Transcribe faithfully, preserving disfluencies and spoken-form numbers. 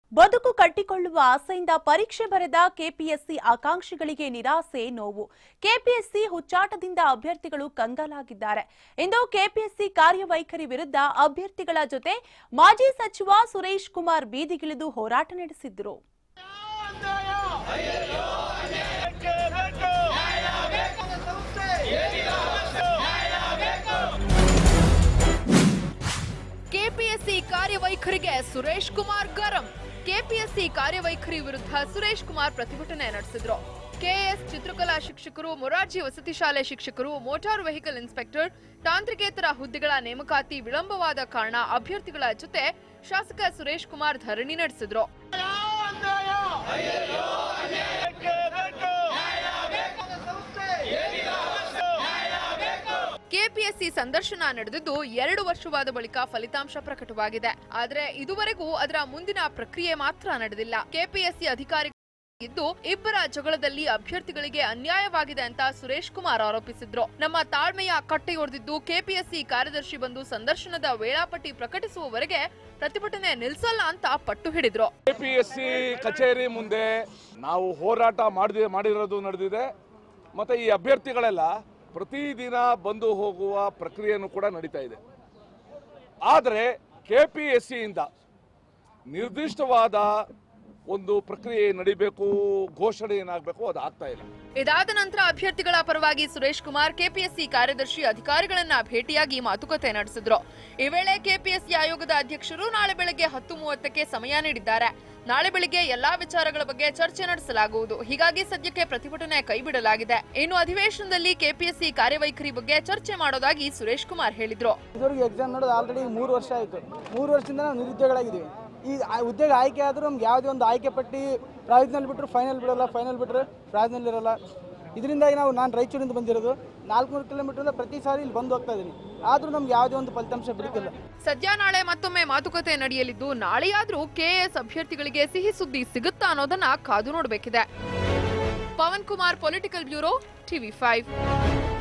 ಬದುಕು ಕಟ್ಟಿಕೊಳ್ಳುವ ಆಸೆಯಿಂದ ಪರೀಕ್ಷೆ ಬರೆದ ಕೆಪಿಎಸ್ಸಿ ಆಕಾಂಕ್ಷಿಗಳಿಗೆ ನಿರಾಸೆ ನೋವು. ಕೆಪಿಎಸ್ಸಿ ಹುಚ್ಚಾಟದಿಂದ ಅಭ್ಯರ್ಥಿಗಳು ಕಂಗಾಲಾಗಿದ್ದಾರೆ. ಇಂದು ಕೆಪಿಎಸ್ಸಿ ಕಾರ್ಯವೈಖರಿ ವಿರುದ್ಧ ಅಭ್ಯರ್ಥಿಗಳ ಜೊತೆ ಮಾಜಿ ಸಚಿವ ಸುರೇಶ್ ಕುಮಾರ್ ಬೀದಿಗಿಳಿದು ಹೋರಾಟ ನಡೆಸಿದ್ರು. ಕೆಪಿಎಸ್ಸಿ ಕಾರ್ಯವೈಖರಿಗೆ ಸುರೇಶ್ ಕುಮಾರ್ ಗರಂ. ಕೆಪಿಎಸ್ಸಿ ಕಾರ್ಯವೈಖರಿ ವಿರುದ್ಧ ಸುರೇಶ್ ಕುಮಾರ್ ಪ್ರತಿಭಟನೆ ನಡೆಸಿದ್ರು. ಕೆಎಸ್ ಚಿತ್ರಕಲಾ ಶಿಕ್ಷಕರು, ಮೊರಾರ್ಜಿ ವಸತಿ ಶಾಲೆ ಶಿಕ್ಷಕರು, ಮೋಟಾರ್ ವೆಹಿಕಲ್ ಇನ್ಸ್ಪೆಕ್ಟರ್, ತಾಂತ್ರಿಕೇತರ ಹುದ್ದೆಗಳ ನೇಮಕಾತಿ ವಿಳಂಬವಾದ ಕಾರಣ ಅಭ್ಯರ್ಥಿಗಳ ಜೊತೆ ಶಾಸಕ ಸುರೇಶ್ ಕುಮಾರ್ ಧರಣಿ ನಡೆಸಿದ್ರು. ಕೆಪಿಎಸ್ಸಿ ಸಂದರ್ಶನ ನಡೆದಿದ್ದು ಎರಡು ವರ್ಷವಾದ ಬಳಿಕ ಫಲಿತಾಂಶ ಪ್ರಕಟವಾಗಿದೆ. ಆದರೆ ಇದುವರೆಗೂ ಅದರ ಮುಂದಿನ ಪ್ರಕ್ರಿಯೆ ಮಾತ್ರ ನಡೆದಿಲ್ಲ. ಕೆಪಿಎಸ್ಸಿ ಅಧಿಕಾರಿ ಇದ್ದು ಇಬ್ಬರ ಜಗಳದಲ್ಲಿ ಅಭ್ಯರ್ಥಿಗಳಿಗೆ ಅನ್ಯಾಯವಾಗಿದೆ ಅಂತ ಸುರೇಶ್ ಕುಮಾರ್ ಆರೋಪಿಸಿದ್ರು. ನಮ್ಮ ತಾಳ್ಮೆಯ ಕಟ್ಟೆಯೊಡೆದಿದ್ದು ಕೆಪಿಎಸ್ಸಿ ಕಾರ್ಯದರ್ಶಿ ಬಂದು ಸಂದರ್ಶನದ ವೇಳಾಪಟ್ಟಿ ಪ್ರಕಟಿಸುವವರೆಗೆ ಪ್ರತಿಭಟನೆ ನಿಲ್ಲಿಸಲ್ಲ ಅಂತ ಪಟ್ಟು ಹಿಡಿದ್ರು. ಕೆಪಿಎಸ್ಸಿ ಕಚೇರಿ ಮುಂದೆ ನಾವು ಹೋರಾಟ ಮಾಡಿದ ಮಾಡಿರೋದು ನಡೆದಿದೆ. ಮತ್ತೆ ಈ ಅಭ್ಯರ್ಥಿಗಳೆಲ್ಲ ಪ್ರತಿದಿನ ಬಂದು ಹೋಗುವ ಪ್ರಕ್ರಿಯೆಯನ್ನು ಕೂಡ ನಡೀತಾ ಇದೆ. ಆದರೆ ಕೆಪಿಎಸ್ಸಿಯಿಂದ ನಿರ್ದಿಷ್ಟವಾದ ಒಂದು ಪ್ರಕ್ರಿಯೆ ನಡೀಬೇಕು, ಘೋಷಣೆ ಏನಾಗಬೇಕು, ಅದು ಆಗ್ತಾ ಇಲ್ಲ. ಇದಾದ ನಂತರ ಅಭ್ಯರ್ಥಿಗಳ ಪರವಾಗಿ ಸುರೇಶ್ ಕುಮಾರ್ ಕೆಪಿಎಸ್ಸಿ ಕಾರ್ಯದರ್ಶಿ ಅಧಿಕಾರಿಗಳನ್ನ ಭೇಟಿಯಾಗಿ ಮಾತುಕತೆ ನಡೆಸಿದ್ರು. ಈ ವೇಳೆ ಕೆಪಿಎಸ್ಸಿ ಆಯೋಗದ ಅಧ್ಯಕ್ಷರು ನಾಳೆ ಬೆಳಗ್ಗೆ ಹತ್ತು ಮೂವತ್ತಕ್ಕೆ ಸಮಯ ನೀಡಿದ್ದಾರೆ. ನಾಳೆ ಬೆಳಿಗ್ಗೆ ಎಲ್ಲಾ ವಿಚಾರಗಳ ಬಗ್ಗೆ ಚರ್ಚೆ ನಡೆಸಲಾಗುವುದು. ಹೀಗಾಗಿ ಸದ್ಯಕ್ಕೆ ಪ್ರತಿಭಟನೆ ಕೈಬಿಡಲಾಗಿದೆ. ಇನ್ನು ಅಧಿವೇಶನದಲ್ಲಿ ಕೆಪಿಎಸ್ಸಿ ಕಾರ್ಯವೈಖರಿ ಬಗ್ಗೆ ಚರ್ಚೆ ಮಾಡೋದಾಗಿ ಸುರೇಶ್ ಕುಮಾರ್ ಹೇಳಿದ್ರು. ಇದುವರೆಗೆ ಎಕ್ಸಾಮ್ ಮಾಡೋದು ಆಲ್ರೆಡಿ ಮೂರು ವರ್ಷ ಆಯಿತು. ಮೂರು ವರ್ಷದಿಂದ ನಾವು ನಿರುದ್ಯೋಗಿಗಳಾಗಿದ್ದೀವಿ. ಈ ಉದ್ಯೋಗ ಆಯ್ಕೆ ಆದರೂ ನಮ್ಗೆ ಯಾವುದೇ ಒಂದು ಆಯ್ಕೆ ಪಟ್ಟಿ ಪ್ರಾವಿಷನಲ್ ಬಿಟ್ಟರು ಫೈನಲ್ ಬಿಡೋಲ್ಲ, ಫೈನಲ್ ಬಿಟ್ಟರೆ ಪ್ರಾವಿಷನಲ್ ಇರೋಲ್ಲ. ಇದರಿಂದಾಗಿ ನಾವು ನಾನು ರಾಯಚೂರಿಂದ ಬಂದಿರೋದು ನಾಲ್ಕುನೂರು ಕಿಲೋಮೀಟರ್ ಪ್ರತಿ ಸಾರಿ ಇಲ್ಲಿ ಬಂದು ಹೋಗ್ತಾ ಇದ್ದೀನಿ. ಆದರೂ ನಮ್ಗೆ ಯಾವುದೇ ಒಂದು ಫಲಿತಾಂಶ ಬಿಡುತ್ತಿಲ್ಲ. ಸದ್ಯ ನಾಳೆ ಮತ್ತೊಮ್ಮೆ ಮಾತುಕತೆ ನಡೆಯಲಿದ್ದು ನಾಳೆಯಾದ್ರೂ ಕೆಎಎಸ್ ಅಭ್ಯರ್ಥಿಗಳಿಗೆ ಸಿಹಿ ಸುದ್ದಿ ಸಿಗುತ್ತಾ ಅನ್ನೋದನ್ನ ಕಾದು ನೋಡಬೇಕಿದೆ. Pavan Kumar, political bureau, TV five.